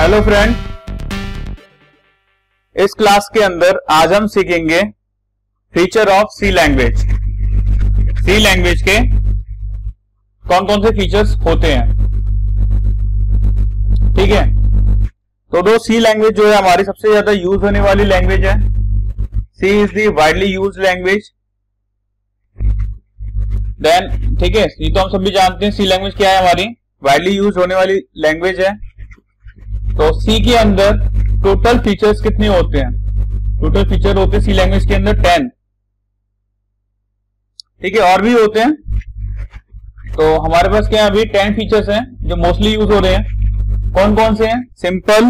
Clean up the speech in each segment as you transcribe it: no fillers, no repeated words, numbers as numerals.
Hello friend, इस class के अंदर आज हम सीखेंगे feature of C language. C language के कौन कौन से फीचर्स होते हैं। ठीक है, तो सी लैंग्वेज जो है हमारी सबसे ज्यादा यूज होने वाली लैंग्वेज है। C is the widely use language. Then ठीक है, ये तो हम सभी जानते हैं सी लैंग्वेज क्या है, हमारी वाइडली यूज होने वाली लैंग्वेज है। तो सी के अंदर टोटल फीचर्स कितने होते हैं? टोटल फीचर होते हैं सी लैंग्वेज के अंदर 10। ठीक है, और भी होते हैं। तो हमारे पास क्या है, अभी 10 फीचर्स हैं जो मोस्टली यूज हो रहे हैं। कौन कौन से हैं? Simple,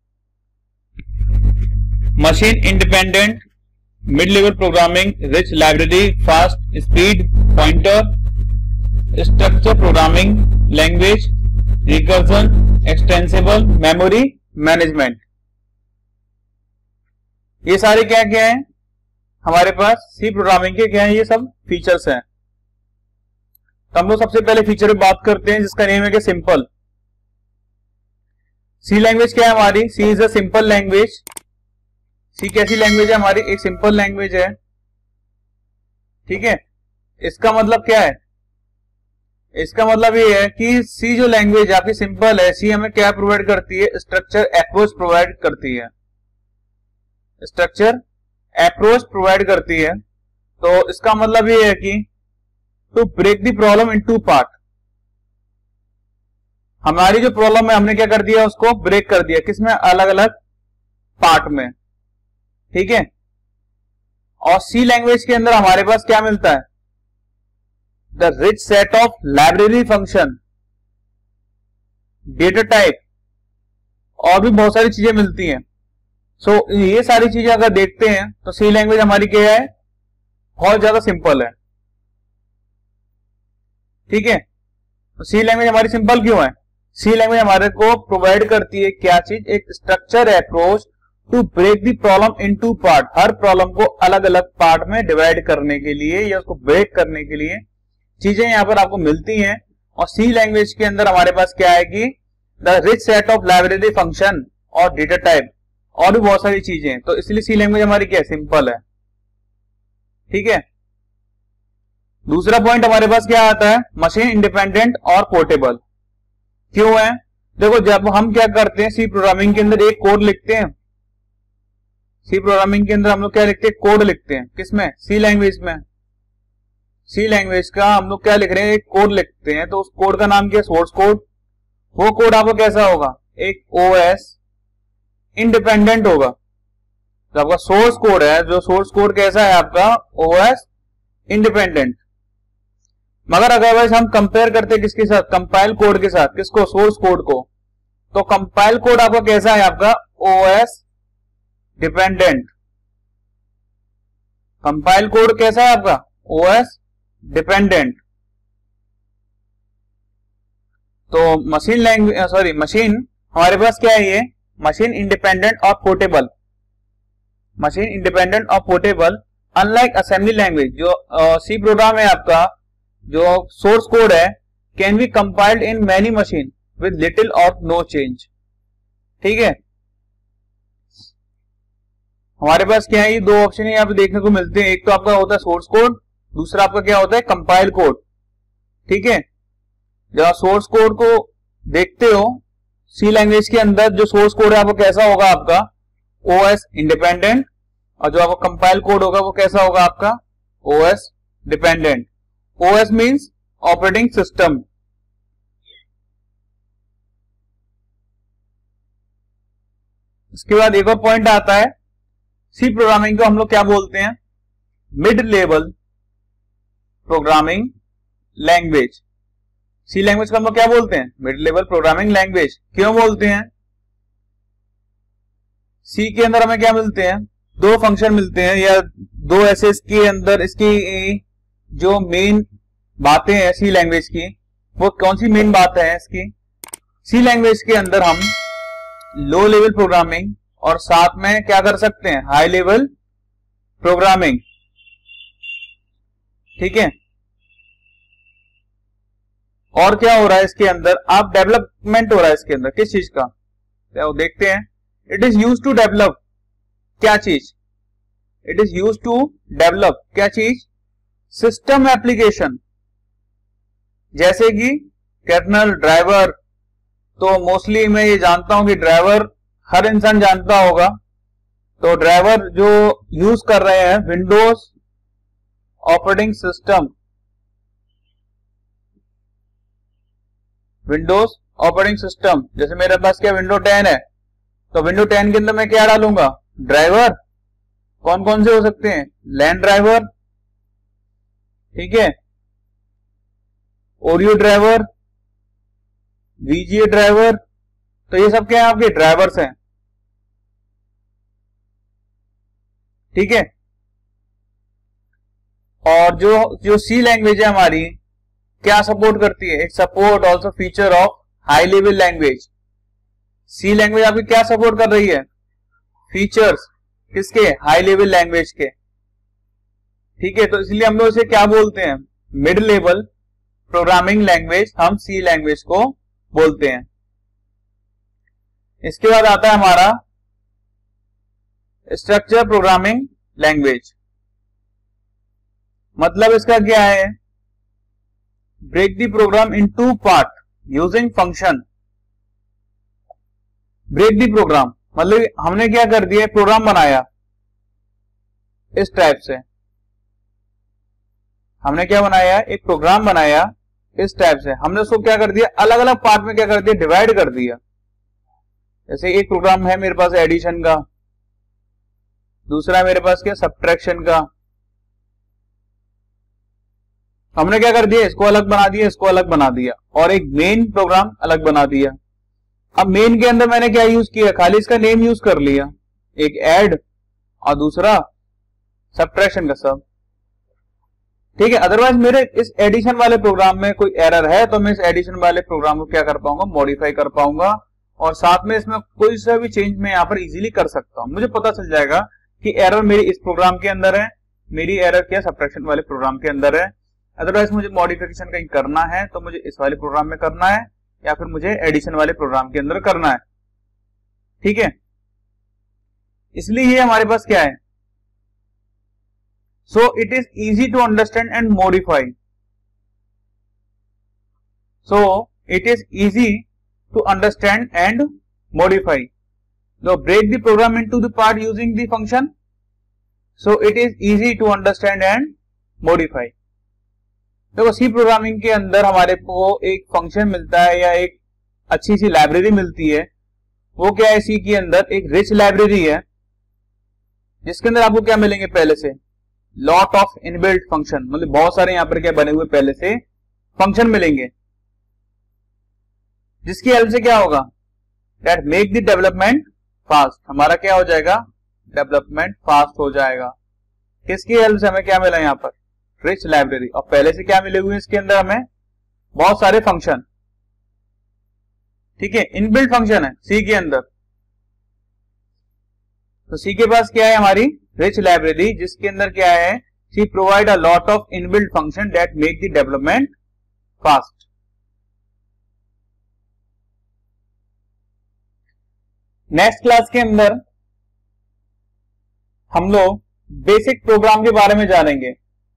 machine independent, mid level programming, rich library, fast speed, pointer, structure programming language, recursion, extensible, memory management. ये सारे क्या क्या हैं हमारे पास सी प्रोग्रामिंग के, क्या है ये सब फीचर्स हैं। तो हम लोग सबसे पहले फीचर पे बात करते हैं जिसका नेम है कि सिंपल। सी लैंग्वेज क्या है हमारी? C is a simple language. C कैसी लैंग्वेज है हमारी? एक सिंपल लैंग्वेज है। ठीक है, इसका मतलब क्या है? इसका मतलब ये है कि सी जो लैंग्वेज आपकी सिंपल है, सी हमें क्या प्रोवाइड करती है? स्ट्रक्चर अप्रोच प्रोवाइड करती है। स्ट्रक्चर अप्रोच प्रोवाइड करती है। तो इसका मतलब ये है कि to break the problem into part. हमारी जो प्रॉब्लम है हमने क्या कर दिया, उसको ब्रेक कर दिया। किसमें? अलग अलग पार्ट में। ठीक है, और सी लैंग्वेज के अंदर हमारे पास क्या मिलता है? The rich set of library function, data type, और भी बहुत सारी चीजें मिलती हैं। सो ये सारी चीजें अगर देखते हैं तो सी लैंग्वेज हमारी क्या है? बहुत ज्यादा सिंपल है। ठीक है, तो सी लैंग्वेज हमारी सिंपल क्यों है? सी लैंग्वेज हमारे को प्रोवाइड करती है क्या चीज? एक structure approach to break the problem into part. हर प्रॉब्लम को अलग अलग पार्ट में डिवाइड करने के लिए या उसको ब्रेक करने के लिए चीजें यहां पर आपको मिलती हैं। और सी लैंग्वेज के अंदर हमारे पास क्या है कि the rich set of library function और डेटा टाइप और भी बहुत सारी चीजें। तो इसलिए सी लैंग्वेज हमारी क्या है? सिंपल है। ठीक है, दूसरा पॉइंट हमारे पास क्या आता है? मशीन इंडिपेंडेंट और पोर्टेबल। क्यों है? देखो, जब हम क्या करते हैं सी प्रोग्रामिंग के अंदर एक कोड लिखते हैं। सी प्रोग्रामिंग के अंदर हम लोग क्या लिखते हैं? कोड लिखते हैं। किसमें? सी लैंग्वेज में। सी लैंग्वेज का हम लोग क्या लिख रहे हैं? एक कोड लिखते हैं। तो उस कोड का नाम क्या है? Source code. वो कोड आपका कैसा होगा? एक ओएस इंडिपेंडेंट होगा। तो आपका सोर्स कोड है, जो सोर्स कोड कैसा है आपका? OS independent. मगर अगर हम कंपेयर करते हैं किसके साथ? कंपाइल कोड के साथ। किसको? सोर्स कोड को। तो कंपाइल कोड आपका कैसा है? आपका ओएस डिपेंडेंट। कंपाइल कोड कैसा है आपका? OS dependent. तो मशीन लैंग्वेज मशीन हमारे पास क्या है? ये मशीन इंडिपेंडेंट और पोर्टेबल। मशीन इंडिपेंडेंट और पोर्टेबल अनलाइक असेंबली लैंग्वेज। जो सी प्रोग्राम है आपका, जो सोर्स कोड है, can be compiled in many machine with little or no change. ठीक है, हमारे पास क्या है? ये दो ऑप्शन यहाँ पे देखने को मिलते हैं। एक तो आपका होता है सोर्स कोड, दूसरा आपका क्या होता है? Compile code. ठीक है, जब आप सोर्स कोड को देखते हो सी लैंग्वेज के अंदर, जो सोर्स कोड है आपको कैसा होगा? आपका ओएस इंडिपेंडेंट। और जो आपका कंपाइल कोड होगा वो कैसा होगा? आपका OS dependent. OS means operating system. इसके बाद एक और पॉइंट आता है, सी प्रोग्रामिंग को हम लोग क्या बोलते हैं? Mid level programming language. C language को हम लोग क्या बोलते हैं? Mid level programming language. क्यों बोलते हैं? सी के अंदर हमें क्या मिलते हैं? दो फंक्शन मिलते हैं, या दो ऐसे इसके अंदर इसकी जो मेन बातें हैं सी लैंग्वेज की, वो कौन सी मेन बातें हैं इसकी? सी लैंग्वेज के अंदर हम लो लेवल प्रोग्रामिंग और साथ में क्या कर सकते हैं? High level programming. ठीक है, और क्या हो रहा है इसके अंदर? आप डेवलपमेंट हो रहा है इसके अंदर किस चीज का? तो देखते हैं। It is use to develop क्या चीज, it is use to develop क्या चीज, सिस्टम एप्लीकेशन, जैसे कि कर्नल, ड्राइवर। तो मोस्टली मैं ये जानता हूं कि ड्राइवर हर इंसान जानता होगा। तो ड्राइवर जो यूज कर रहे हैं Windows operating system, Windows operating system, जैसे मेरे पास क्या विंडो 10 है, तो विंडो 10 के अंदर मैं क्या डालूंगा, ड्राइवर। कौन कौन से हो सकते हैं, लैंड ड्राइवर, ठीक है, ओरियो ड्राइवर, वीजीए ड्राइवर। तो ये सब क्या है, आपके ड्राइवर्स हैं, ठीक है। और जो सी लैंग्वेज है हमारी क्या सपोर्ट करती है, it support also feature of high level language. C language आपकी क्या सपोर्ट कर रही है, फीचर्स किसके, हाई लेवल लैंग्वेज के, ठीक है। तो इसलिए हम लोग इसे क्या बोलते हैं, मिड लेवल प्रोग्रामिंग लैंग्वेज हम सी लैंग्वेज को बोलते हैं। इसके बाद आता है हमारा स्ट्रक्चर प्रोग्रामिंग लैंग्वेज। मतलब इसका क्या है, break the program into part using function. Break the program मतलब हमने क्या कर दिया, प्रोग्राम बनाया इस टाइप से, हमने क्या बनाया, एक प्रोग्राम बनाया इस टाइप से। हमने उसको क्या कर दिया, अलग अलग पार्ट में क्या कर दिया, डिवाइड कर दिया। जैसे एक प्रोग्राम है मेरे पास एडिशन का, दूसरा मेरे पास क्या सब्ट्रैक्शन का। हमने क्या कर दिया, इसको अलग बना दिया, इसको अलग बना दिया, और एक मेन प्रोग्राम अलग बना दिया। अब मेन के अंदर मैंने क्या यूज किया, खाली इसका नेम यूज कर लिया, एक ऐड और दूसरा सब्ट्रैक्शन का सब, ठीक है। अदरवाइज मेरे इस एडिशन वाले प्रोग्राम में कोई एरर है तो मैं इस एडिशन वाले प्रोग्राम को क्या कर पाऊंगा, मॉडिफाई कर पाऊंगा, और साथ में इसमें कोई सा भी चेंज मैं यहाँ पर इजीली कर सकता हूं। मुझे पता चल जाएगा कि एरर मेरी इस प्रोग्राम के अंदर है, मेरी एरर क्या सब्ट्रैक्शन वाले प्रोग्राम के अंदर है। अदरवाइज मुझे मॉडिफिकेशन कहीं करना है तो मुझे इस वाले प्रोग्राम में करना है या फिर मुझे एडिशन वाले प्रोग्राम के अंदर करना है, ठीक है। इसलिए ये हमारे पास क्या है, so it is easy to understand and modify, so it is easy to understand and modify, so break the program into the part using the function, so it is easy to understand and modify। देखो सी programming के अंदर हमारे को एक function मिलता है या एक अच्छी सी लाइब्रेरी मिलती है। वो क्या है, सी के अंदर एक रिच लाइब्रेरी है जिसके अंदर आपको क्या मिलेंगे, पहले से लॉट ऑफ इनबिल्ट फंक्शन, मतलब बहुत सारे यहां पर क्या बने हुए पहले से फंक्शन मिलेंगे, जिसकी हेल्प से क्या होगा, that make the development fast. हमारा क्या हो जाएगा, डेवलपमेंट फास्ट हो जाएगा। किसकी हेल्प से, हमें क्या मिला यहां पर, रिच लाइब्रेरी, और पहले से क्या मिले हुए हैं इसके अंदर, हमें बहुत सारे फंक्शन, ठीक है, इनबिल्ट फंक्शन है सी के अंदर। तो सी के पास क्या है, हमारी रिच लाइब्रेरी, जिसके अंदर क्या है, C provide a lot of inbuilt function that make the development fast. Next class के अंदर हम लोग बेसिक प्रोग्राम के बारे में जानेंगे।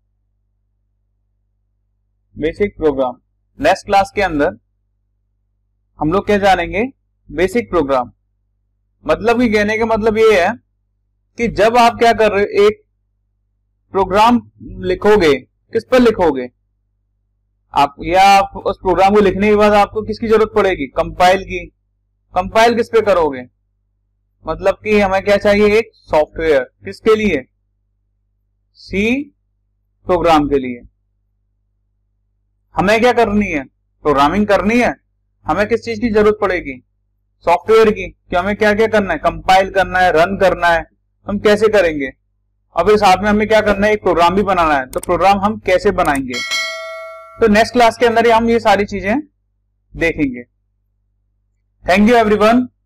बेसिक प्रोग्राम नेक्स्ट क्लास के अंदर हम लोग क्या जानेंगे, बेसिक प्रोग्राम। मतलब कि कहने का मतलब ये है कि जब आप क्या कर रहे हो, एक प्रोग्राम लिखोगे, किस पर लिखोगे आप, या आप उस प्रोग्राम को लिखने के बाद आपको किसकी जरूरत पड़ेगी, कंपाइल की। कंपाइल किस पे करोगे, मतलब कि हमें क्या चाहिए, एक सॉफ्टवेयर, किसके लिए, सी प्रोग्राम के लिए। हमें क्या करनी है, प्रोग्रामिंग करनी है, हमें किस चीज की जरूरत पड़ेगी, सॉफ्टवेयर की। कि हमें क्या क्या करना है, कंपाइल करना है, रन करना है। हम कैसे करेंगे, अब इस साथ में हमें क्या करना है, एक प्रोग्राम भी बनाना है। तो प्रोग्राम हम कैसे बनाएंगे, तो नेक्स्ट क्लास के अंदर हम ये सारी चीजें देखेंगे। Thank you everyone.